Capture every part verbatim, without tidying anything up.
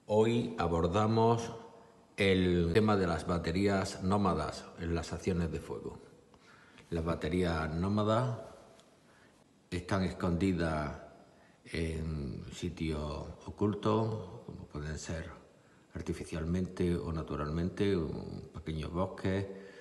Hoy abordamos el tema de las baterías nómadas en las acciones de fuego. Las baterías nómadas están escondidas en sitios ocultos, como pueden ser artificialmente o naturalmente, en pequeños bosques,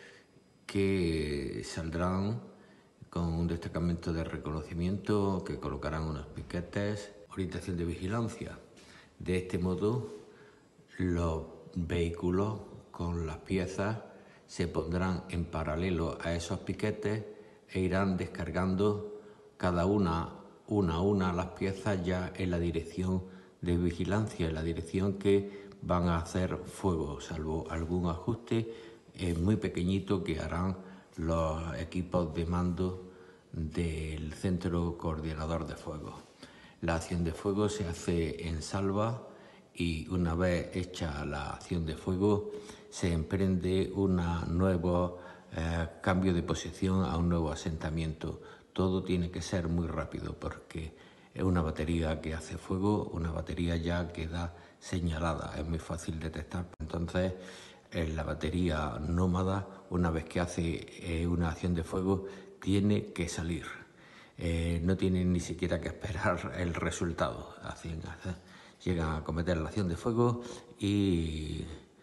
que saldrán con un destacamento de reconocimiento que colocarán unos piquetes, orientación de vigilancia. De este modo, los vehículos con las piezas se pondrán en paralelo a esos piquetes e irán descargando cada una, una a una, las piezas ya en la dirección de vigilancia, en la dirección que van a hacer fuego, salvo algún ajuste eh, muy pequeñito que harán los equipos de mando del centro coordinador de fuego. La acción de fuego se hace en salva y una vez hecha la acción de fuego se emprende un nuevo eh, cambio de posición a un nuevo asentamiento. Todo tiene que ser muy rápido porque es una batería que hace fuego, una batería ya queda señalada, es muy fácil detectar. Entonces, en la batería nómada, una vez que hace eh, una acción de fuego, tiene que salir. Eh, no tienen ni siquiera que esperar el resultado. Hacen, hacen, llegan a cometer la acción de fuego y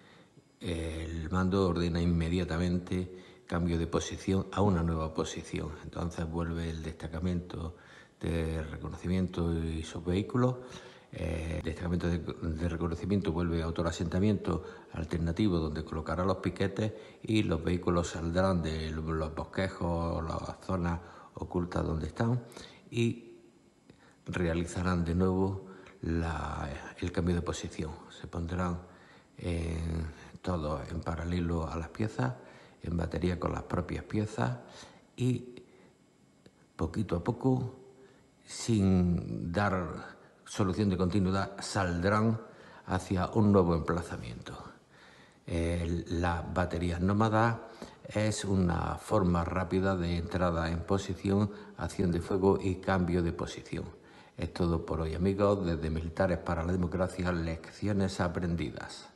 el mando ordena inmediatamente cambio de posición a una nueva posición. Entonces vuelve el destacamento de reconocimiento y sus vehículos. Eh, el destacamento de, de reconocimiento vuelve a otro asentamiento alternativo donde colocará los piquetes y los vehículos saldrán de los bosquejos, las zonas ocultas donde están y realizarán de nuevo la, el cambio de posición. Se pondrán en, todos en paralelo a las piezas, en batería con las propias piezas y poquito a poco, sin dar solución de continuidad, saldrán hacia un nuevo emplazamiento. Eh, las baterías nómadas es una forma rápida de entrada en posición, acción de fuego y cambio de posición. Es todo por hoy, amigos. Desde Militares para la Democracia, lecciones aprendidas.